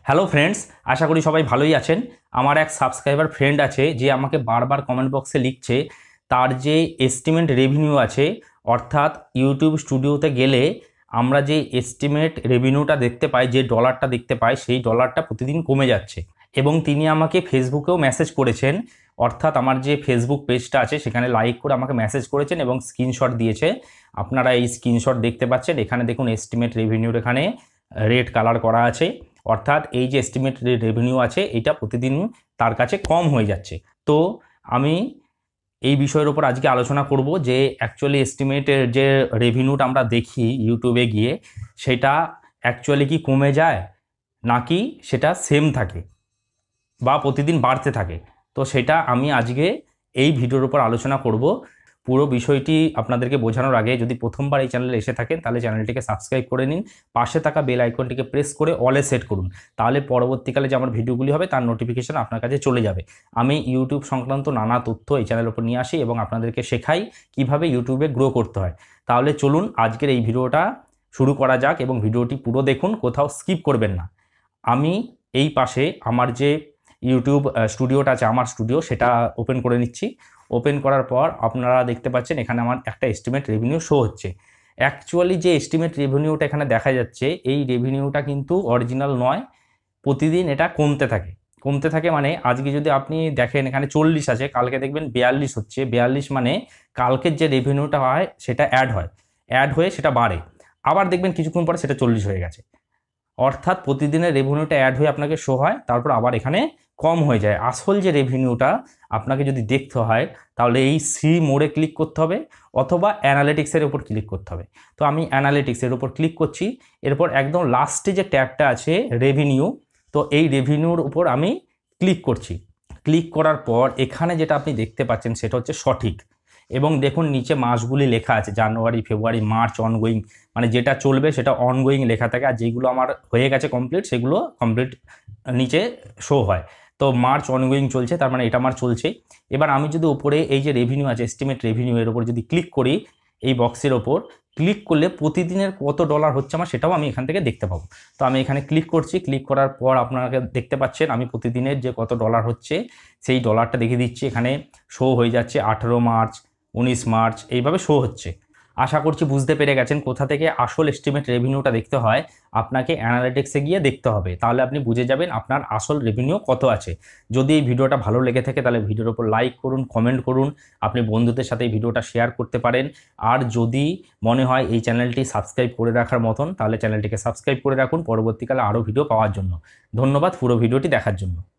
Hello friends, আশা করি সবাই ভালোই আছেন। আমার এক সাবস্ক্রাইবার ফ্রেন্ড আছে যে আমাকে বারবার কমেন্ট বক্সে লিখছে তার যে এস্টিমেট রেভিনিউ আছে, অর্থাৎ ইউটিউব স্টুডিওতে গেলে আমরা যে এস্টিমেট রেভিনিউটা দেখতে পাই, যে ডলারটা দেখতে পাই, সেই ডলারটা প্রতিদিন কমে যাচ্ছে। এবং তিনি আমাকে ফেসবুকেও মেসেজ করেছেন, অর্থাৎ আমার যে ফেসবুক পেজটা আছে সেখানে লাইক করে আমাকে মেসেজ করেছেন এবং স্ক্রিনশট দিয়েছে। আপনারা এই স্ক্রিনশট দেখতে পাচ্ছেন। এখানে দেখুন এস্টিমেট রেভিনিউর এখানে রেড কালার করা আছে, অর্থাৎ এই যে এস্টিমেট রেভিনিউ আছে এটা প্রতিদিন তার কাছে কম হয়ে যাচ্ছে। তো আমি এই বিষয়ের উপর আজকে আলোচনা করব যে অ্যাকচুয়ালি এস্টিমেটের যে রেভিনিউটা আমরা দেখি ইউটিউবে গিয়ে, সেটা অ্যাকচুয়ালি কি কমে যায় নাকি সেটা সেম থাকে বা প্রতিদিন বাড়তে থাকে। তো সেটা আমি আজকে এই ভিডিওর উপর আলোচনা করব। পুরো বিষয়টি আপনাদেরকে বোঝানোর আগে যদি প্রথমবার এই চ্যানেলে এসে থাকেন তাহলে চ্যানেলটিকে সাবস্ক্রাইব করে নিন, পাশে থাকা বেল আইকনটিকে প্রেস করে অলে সেট করুন, তাহলে পরবর্তীকালে যে আমার ভিডিওগুলি হবে তার নোটিফিকেশন আপনার কাছে চলে যাবে। আমি ইউটিউব সংক্রান্ত নানা তথ্য এই চ্যানেলের উপর নিয়ে আসি এবং আপনাদেরকে শেখাই কিভাবে ইউটিউবে গ্রো করতে হয়। তাহলে চলুন আজকের এই ভিডিওটা শুরু করা যাক এবং ভিডিওটি পুরো দেখুন, কোথাও স্কিপ করবেন না। আমি এই পাশে আমার যে ইউটিউব স্টুডিওটা আছে, আমার স্টুডিও, সেটা ওপেন করে নিচ্ছি। ওপেন করার পর আপনারা দেখতে পাচ্ছেন এখানে আমার একটা এস্টিমেট রেভিনিউ শো হচ্ছে। অ্যাকচুয়ালি যে এস্টিমেট রেভিনিউটা এখানে দেখা যাচ্ছে, এই রেভিনিউটা কিন্তু অরিজিনাল নয়, প্রতিদিন এটা কমতে থাকে। কমতে থাকে মানে আজকে যদি আপনি দেখেন এখানে 40 আছে, কালকে দেখবেন 42 হচ্ছে। 42 মানে কালকের যে রেভিনিউটা হয় সেটা অ্যাড হয়ে সেটা বাড়ে, আবার দেখবেন কিছুক্ষণ পরে সেটা 40 হয়ে গেছে। অর্থাৎ প্রতিদিনের রেভিনিউটা অ্যাড হয়ে আপনাকে শো হয়, তারপর আবার এখানে কম হয়ে যায়। আসল যে রেভিনিউটা আপনাকে যদি দেখতে হয় তাহলে এই সি মোড়ে ক্লিক করতে হবে অথবা অ্যানালিটিক্সের উপর ক্লিক করতে হবে। তো আমি অ্যানালিটিক্সের উপর ক্লিক করছি। এরপর একদম লাস্টে যে ট্যাবটা আছে রেভিনিউ, তো এই রেভিনিউর উপর আমি ক্লিক করছি। ক্লিক করার পর এখানে যেটা আপনি দেখতে পাচ্ছেন সেটা হচ্ছে সঠিক। এবং দেখুন নিচে মাসগুলি লেখা আছে, জানুয়ারি, ফেব্রুয়ারি, মার্চ, অনগোয়িং, মানে যেটা চলবে সেটা অনগোয়িং লেখা থাকে, আর যেগুলো আমার হয়ে গেছে কমপ্লিট সেগুলো কমপ্লিট নিচে শো হয়। তো মার্চ অনগোয়িং চলছে, তার মানে এটা আমার চলছে। এবার আমি যদি উপরে এই যে রেভিনিউ আছে, এস্টিমেট রেভিনিউ, এর উপর যদি ক্লিক করি, এই বক্সের ওপর ক্লিক করলে প্রতিদিনের কত ডলার হচ্ছে আমার সেটাও আমি এখান থেকে দেখতে পাবো। তো আমি এখানে ক্লিক করছি। ক্লিক করার পর আপনারা দেখতে পাচ্ছেন আমি প্রতিদিনের যে কত ডলার হচ্ছে সেই ডলারটা দেখিয়ে দিচ্ছি। এখানে শো হয়ে যাচ্ছে 18 মার্চ, 19 মার্চ, এইভাবে শো হচ্ছে। আশা করছি বুঝতে পেরে গেছেন কোথা থেকে আসল এস্টিমেট রেভিনিউটা দেখতে হয়। আপনাকে অ্যানালিটিক্সে গিয়ে দেখতে হবে, তাহলে আপনি বুঝে যাবেন আপনার আসল রেভিনিউ কত আছে। যদি এই ভিডিওটা ভালো লেগে থাকে তাহলে ভিডিওর উপর লাইক করুন, কমেন্ট করুন, আপনি বন্ধুদের সাথে এই ভিডিওটা শেয়ার করতে পারেন। আর যদি মনে হয় এই চ্যানেলটি সাবস্ক্রাইব করে রাখার মতন, তাহলে চ্যানেলটিকে সাবস্ক্রাইব করে রাখুন পরবর্তীকালে আরও ভিডিও পাওয়ার জন্য। ধন্যবাদ পুরো ভিডিওটি দেখার জন্য।